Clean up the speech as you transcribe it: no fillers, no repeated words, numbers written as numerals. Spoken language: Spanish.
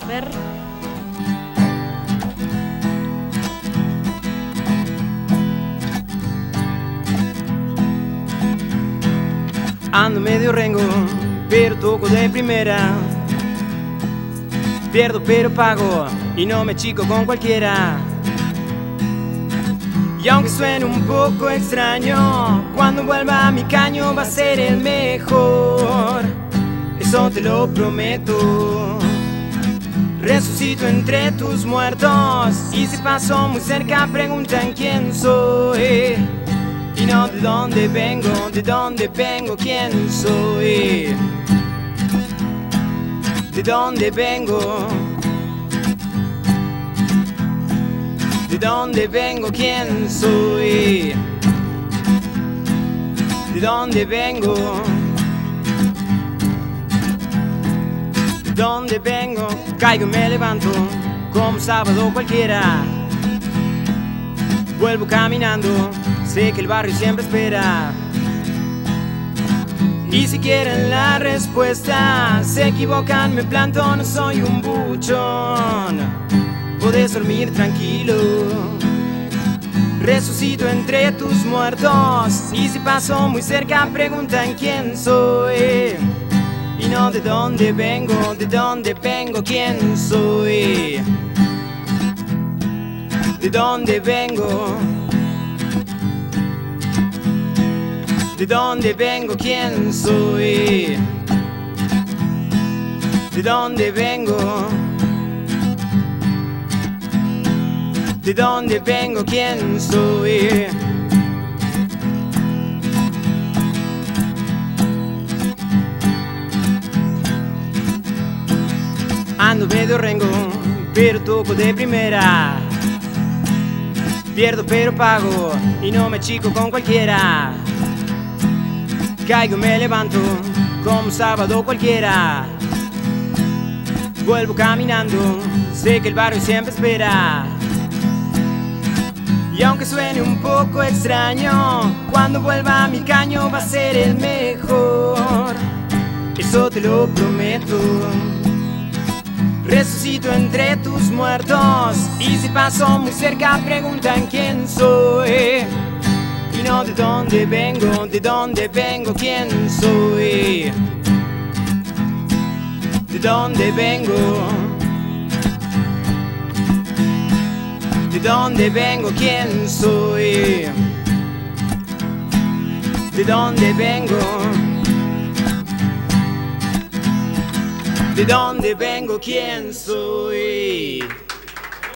A ver. Ando medio rengo, pero toco de primera. Pierdo pero pago y no me chico con cualquiera. Y aunque suene un poco extraño, cuando vuelva a mi caño va a ser el mejor. Eso te lo prometo. Resucito entre tus muertos, y si paso muy cerca preguntan quién soy. Y no de dónde vengo, quién soy. De dónde vengo. De dónde vengo, quién soy. De dónde vengo. De dónde vengo. Caigo y me levanto como sábado cualquiera. Vuelvo caminando, sé que el barrio siempre espera. Y si quieren la respuesta, se equivocan, me planto, no soy un buchón. Podés dormir tranquilo. Resucito entre tus muertos, y si paso muy cerca preguntan quién soy. Y no de dónde vengo, quién soy. De dónde vengo. De dónde vengo, quién soy. De dónde vengo. De dónde vengo, quién soy. Ando medio rengo, pero toco de primera. Pierdo pero pago y no me chico con cualquiera. Caigo y me levanto como sábado cualquiera. Vuelvo caminando, sé que el barrio siempre espera. Y aunque suene un poco extraño, cuando vuelva a mi caño va a ser el mejor. Eso te lo prometo. Resucito entre tus muertos, y si paso muy cerca preguntan quién soy. Y no de dónde vengo, quién soy. De dónde vengo. De dónde vengo, quién soy. De dónde vengo. De dónde vengo, quién soy.